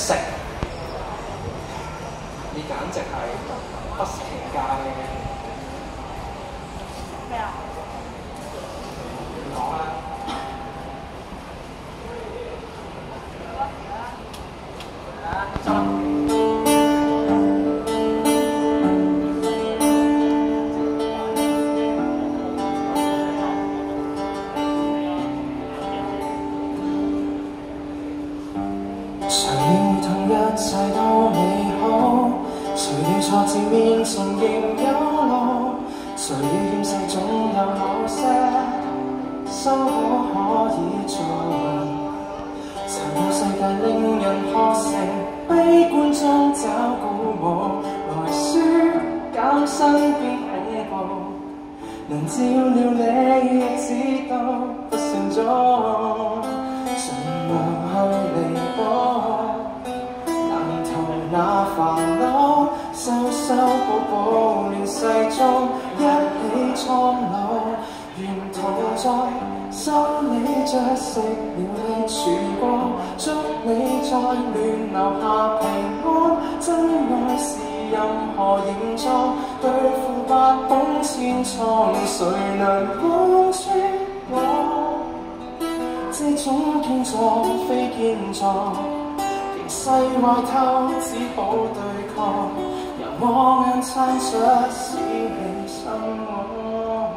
食，你簡直係不食其界嘅。 咩啊？ 你講啦。收啦。 誰料同一切都美好，誰料挫折面前仍有路，誰料厭世總有某些修補可以做。殘酷世界令人學成悲觀中找鼓舞，來舒減身邊恐怖，能照料你亦知道不算中。盡量去彌補，難逃那煩惱，修修補補亂世中一起蒼老，沿途在修理着熄了的曙光，祝你在亂留下平安。真愛是任何形狀，對付百孔千瘡，誰能幫助我？這種健壯非健壯，形勢壞透只好對抗，由我眼撐着使你心安。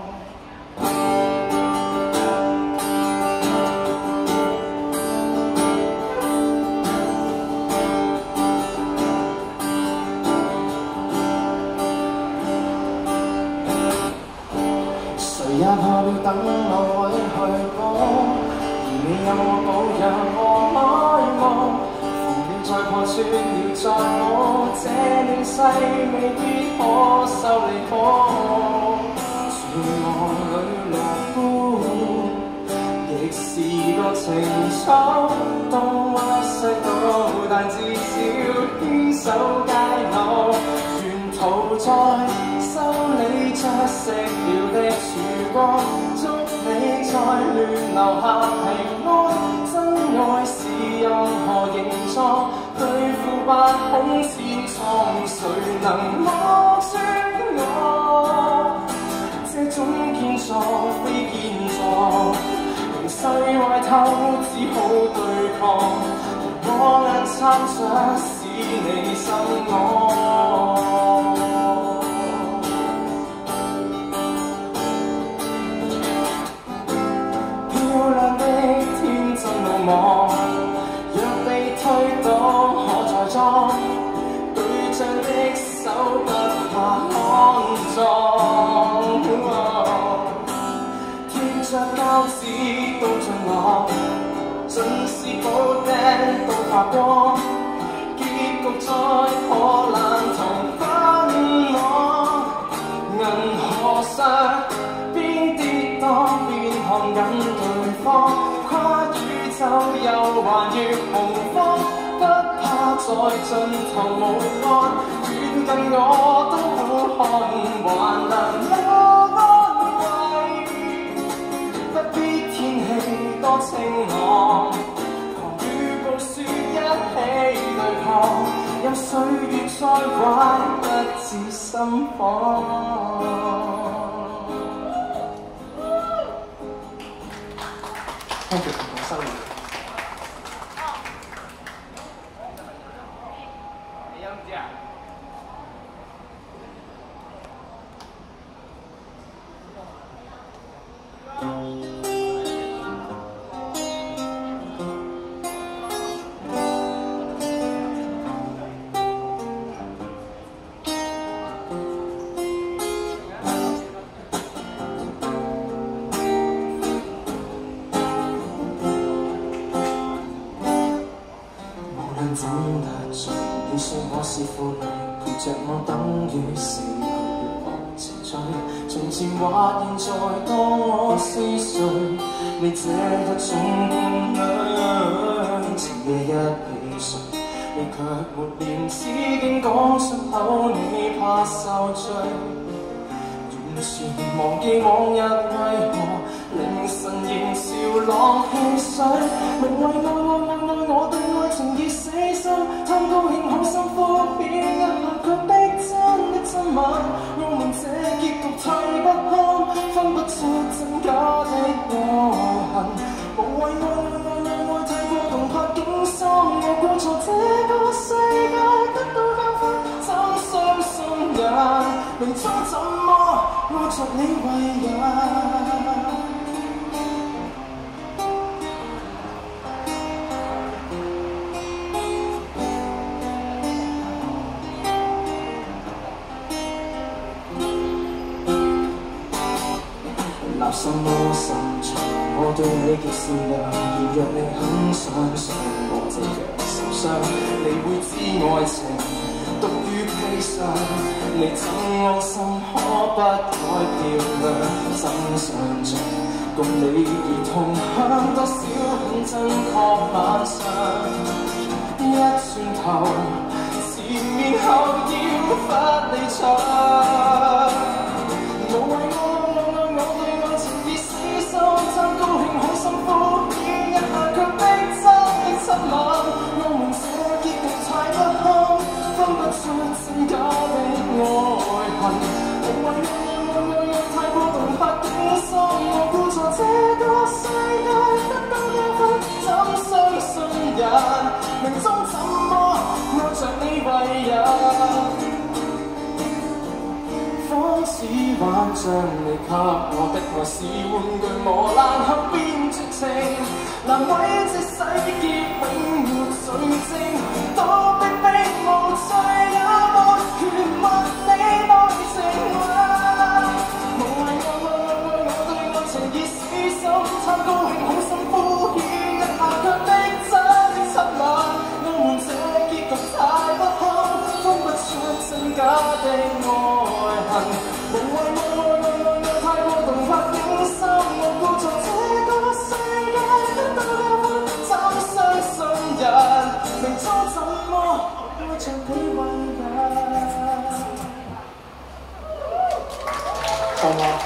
誰也怕了等某位去補，你有我保養我愛慕，縫了再破穿了再補，這亂世未必可修理好。住我裏樂觀，亦是個情操，當歪世到，但至少牽手偕老，沿途在修理着熄了的曙光，祝你在亂留下平安。真愛是任何形狀，對付百孔千瘡，誰能摸穿我？這種健壯非健壯，形勢壞透只好對抗，我眼撐着使你心安。若被推倒可再裝，對象的手不怕骯髒。貼着膠紙都進浪，盡是補釘都發光，結局再破爛同分網。銀河上邊跌宕邊看緊對方，跨宇宙又橫越洪荒，不怕在盡頭無岸，遠近我都好看，還能有安慰。不必天氣多晴朗，狂與暴雪一起對抗，任歲月再壞不至心慌。Thank you，收完。你知唔知啊？怎得罪？你說我是負累，陪着我等於死去學情緒。從前或現在當我是誰？你這一種伴侶，情夜一起睡，你卻沒廉恥竟講出口，你怕受罪。完全忘記往日為何凌晨仍笑浪汽水，明為愛我對愛情已死心心，貪高興好心敷衍一下，卻逼真的親吻。我們這結局太不堪，分不出真假的愛恨。無謂愛太過動魄驚心，我估錯這個世界得到教訓，怎相信人？明初怎麼愛着你為人？拿什麼心腸？我對你極善良，而若你肯相信我這樣受傷，你會知愛情獨於披上。你怎安心可不改漂亮？真相像共你而同享多少很真確晚上。一轉頭，前面後要發離場。無謂我對愛情已死心，貪高興好心敷衍一下，卻逼真的親吻。我們這結局太不堪，分不出真假的愛恨。無謂愛太過動魄驚心，我估錯這個世界得到教訓，怎相信人？命中怎麼愛着你為人？仿似幻象，你給我的愛是玩具磨爛後變絕情，難為這世劫永沒罪證，多逼迫無罪也沒權問你愛情嗎？無謂我對愛情已死心，貪高興好心敷衍一下，卻逼真的親吻。我們這結局太不堪，分不出真假的愛。無謂愛太過動魄驚心，我估錯這個世界得到教訓，怎相信人？明初怎麼愛着你為人？好嗎？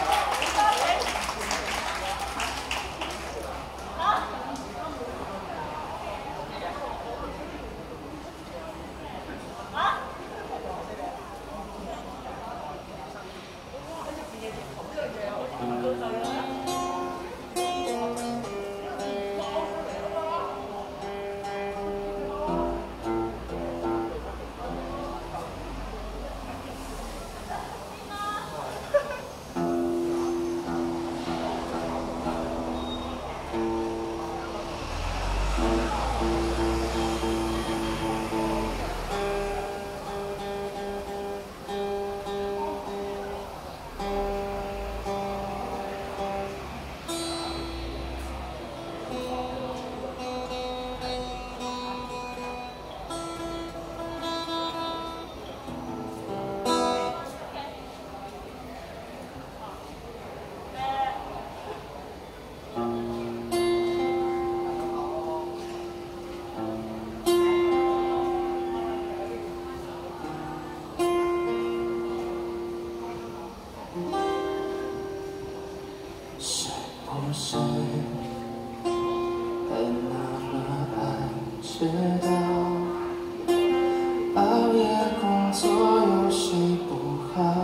谁还那么爱知道熬夜工作有谁不好？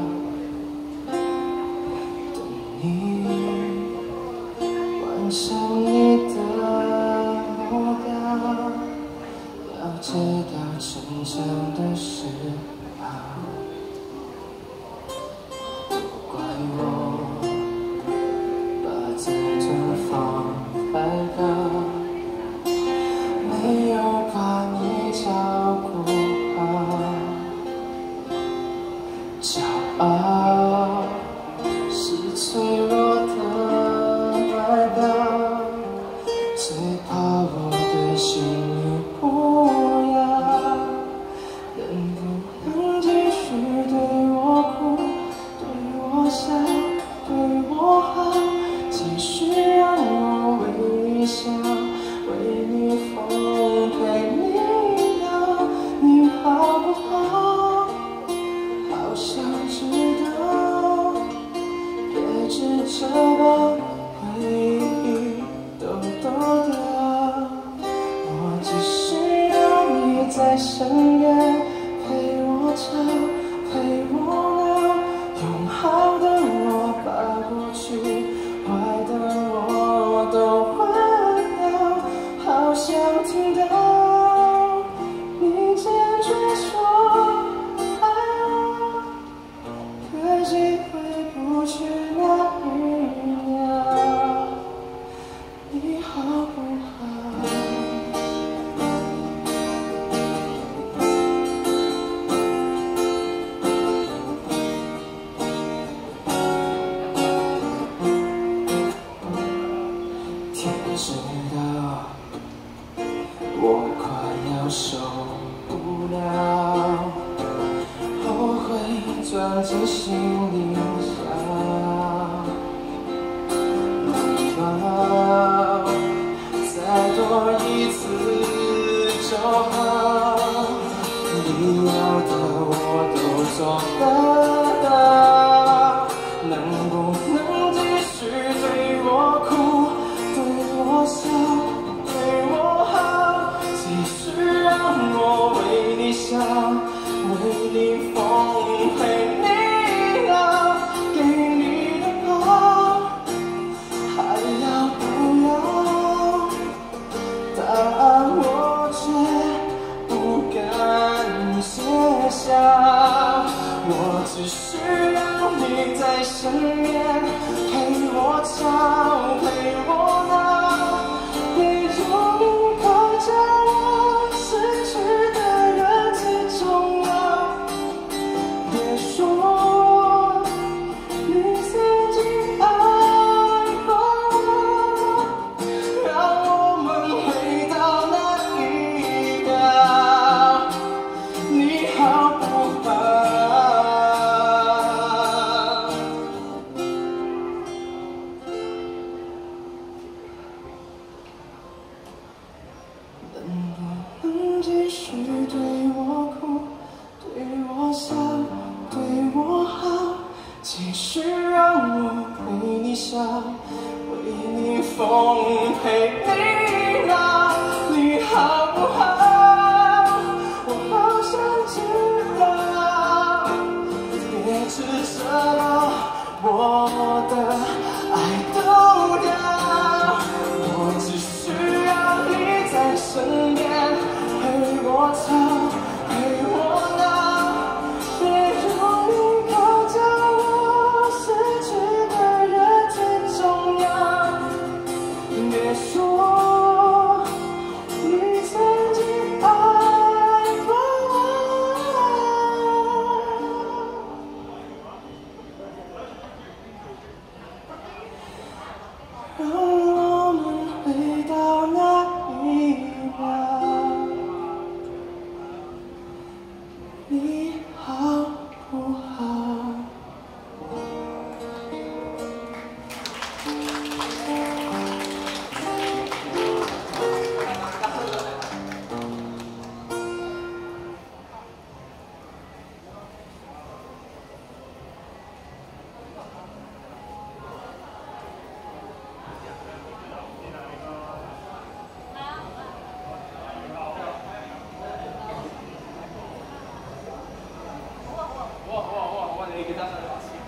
等你完成你的目标，要知道成长的时候，不怪我自尊放太高，没有把你照顾好。骄傲是脆弱的外表，最怕我的心你不要，能不能继续在身边，陪我吵，陪我闹，用好的我把过去，坏的我都忘掉，好想听到你坚决说爱我，可惜回不去那一秒，你好不好？知道我快要受不了，后悔钻进心里想拥抱，再多一次就好，你要的我都做得到，能不能继续对我哭？我笑，对我好，继续让我为你笑，为你疯，陪你闹，给你的好，还要不要？答案我却不敢揭晓，我只需要你在身边，陪我吵，陪我闹。继续对我哭，对我笑，对我好，继续让我为你笑，为你疯，陪你闹，你好不好？我好想知道，别指着我的爱丢掉，我只需要你在身边。陪我吵，陪我闹，别用一口叫我失去的人最重要。别说你曾经爱过我，让我们回到那一秒。你好不好？ 你記得。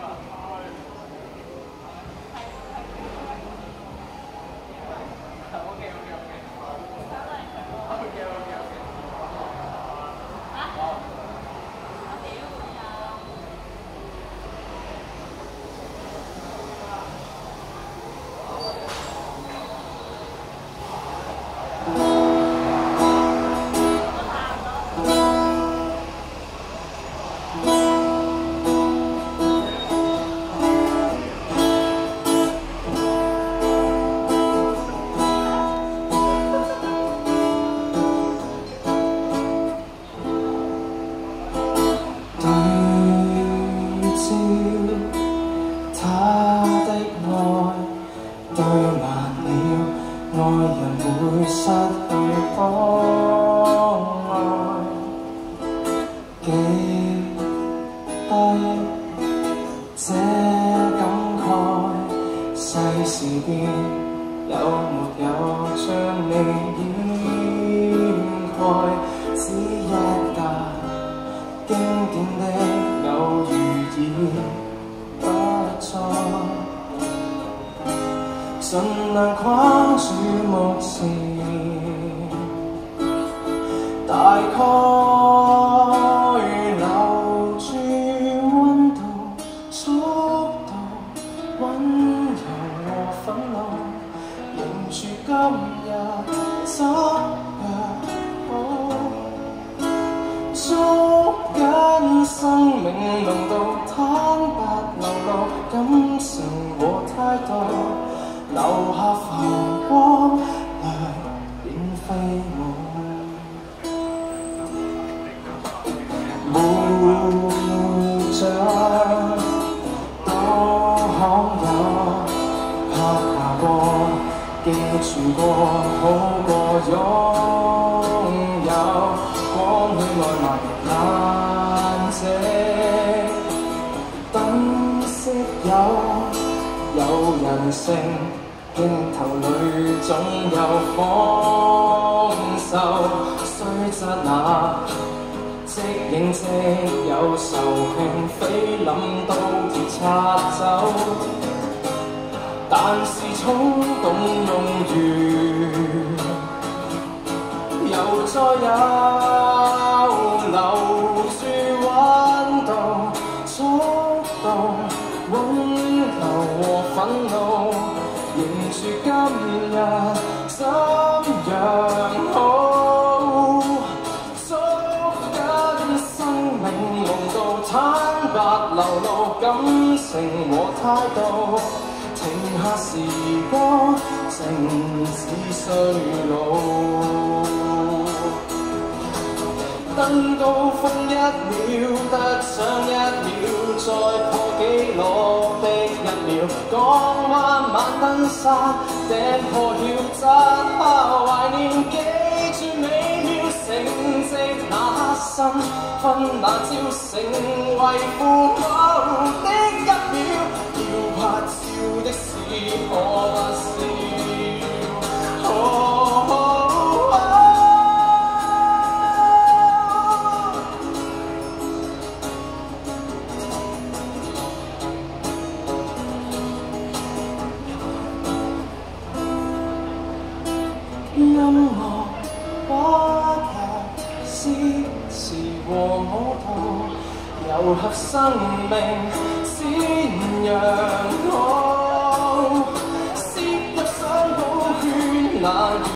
這感慨，世事變，有沒有將你掩蓋？只有不再，盡量框住目前，大概留住溫度、速度、溫柔和憤怒，迎住今日、昨日好。捉緊生命濃度，坦白流露感情和態度，留下浮光掠變飛舞。每張都可有拍下過，記住過，好過擁有。光圈愛埋眼睛，燈飾有人性，鏡頭裏總有豐收，雖則那即影即有仇慶，菲林都要拆走，但是衝動用完。又再有留住溫度、速度、溫柔和憤怒，迎住今日怎樣好？捉緊生命濃度，坦白流露感情和態度，停下時光，靜止衰老。登高峰1秒，得上1秒，再破紀錄的1秒。港灣晚燈沙頂破曉，摘下懷念，記住美妙成績那刻身分那朝，成為父母的1秒。要拍照的事可不笑。音樂、話劇、詩詞和舞蹈，糅合生命，鮮陽好，攝入想保圈那。